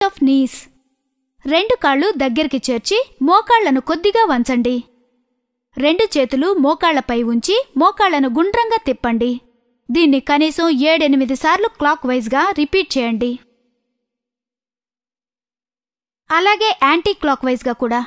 Of knees. 2 కాళ్ళు దగ్గరికి చేర్చి మోకాళ్లను కొద్దిగా వంచండి. 2 చేతులు మోకాళ్లపై ఉంచి మోకాళ్లను గుండ్రంగా తిప్పండి. దీన్ని కనీసం 7-8 సార్లు క్లాక్ వైజ్గా రిపీట్ చేయండి. అలాగే యాంటీ క్లాక్ వైజ్గా కూడా.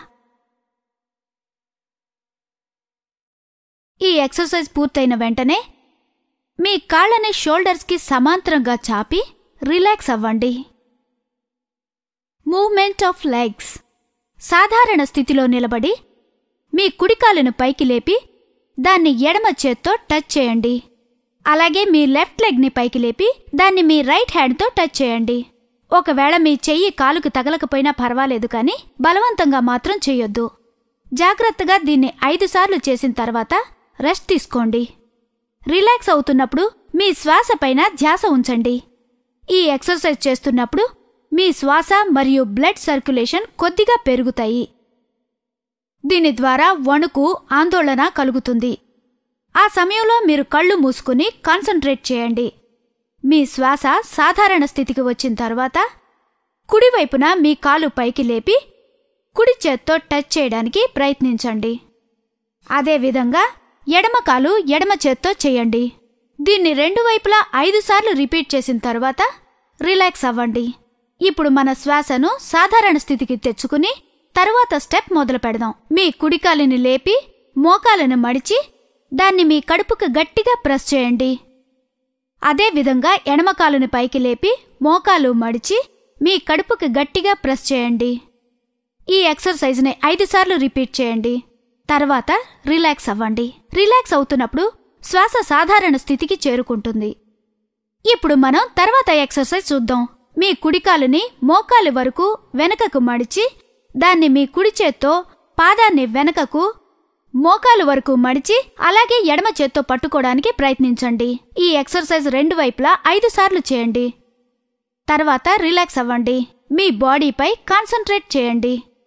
ఈ ఎక్సర్సైజ్ పూర్తయిన వెంటనే మీ కాళ్ళని షోల్డర్స్కి సమాంతరంగా చాపి రిలాక్స్ అవ్వండి. Movement of legs. సాధారణ స్థితిలో నిలబడి మీ కుడికాలును పైకి లేపి దాన్ని ఎడమ చేత్తో టచ్ చేయండి. అలాగే మీ లెఫ్ట్ లెగ్ని పైకి లేపి దాన్ని మీ రైట్ హ్యాండ్తో టచ్ చేయండి. ఒకవేళ మీ చెయ్యి కాలుకు తగలకపోయినా పర్వాలేదు, కానీ బలవంతంగా మాత్రం చెయ్యొద్దు. జాగ్రత్తగా దీన్ని 5 సార్లు చేసిన తర్వాత రెస్ట్ తీసుకోండి. రిలాక్స్ అవుతున్నప్పుడు మీ శ్వాస పైన ధ్యాస ఉంచండి. ఈ ఎక్సర్సైజ్ చేస్తున్నప్పుడు మీ శ్వాస మరియు బ్లడ్ సర్క్యులేషన్ కొద్దిగా పెరుగుతాయి. దీని ద్వారా వణుకు, ఆందోళన కలుగుతుంది. ఆ సమయంలో మీరు కళ్ళు మూసుకుని కాన్సంట్రేట్ చేయండి. మీ శ్వాస సాధారణ స్థితికి వచ్చిన తర్వాత కుడివైపున మీ కాలు పైకి లేపి కుడి చేత్తో టచ్ చేయడానికి ప్రయత్నించండి. అదేవిధంగా ఎడమ కాలు ఎడమ చేత్తో చేయండి. దీన్ని 2 వైపులా 5 సార్లు రిపీట్ చేసిన తర్వాత రిలాక్స్ అవ్వండి. ఇప్పుడు మన శ్వాసను సాధారణ స్థితికి తెచ్చుకుని తరువాత స్టెప్ మొదలు పెడదాం. మీ కుడికాలిని లేపి మోకాలను మడిచి దాన్ని మీ కడుపుకు గట్టిగా ప్రెస్ చేయండి. అదేవిధంగా ఎడమకాలుని పైకి లేపి మోకాలు మడిచి మీ కడుపుకు గట్టిగా ప్రెస్ చేయండి. ఈ ఎక్సర్సైజ్ని 5 సార్లు రిపీట్ చేయండి. తర్వాత రిలాక్స్ అవ్వండి. రిలాక్స్ అవుతున్నప్పుడు శ్వాస సాధారణ స్థితికి చేరుకుంటుంది. ఇప్పుడు మనం తర్వాత ఎక్సర్సైజ్ చూద్దాం. మీ కుడికాలుని మోకాలి వరకు వెనకకు మడిచి దాన్ని మీ కుడి చేత్తో పాదాన్ని వెనకకు మోకాలు వరకు మడిచి అలాగే ఎడమ చేత్తో పట్టుకోవడానికి ప్రయత్నించండి. ఈ ఎక్సర్సైజ్ 2 వైపులా 5 సార్లు చేయండి. తర్వాత రిలాక్స్ అవ్వండి. మీ బాడీపై కాన్సంట్రేట్ చేయండి.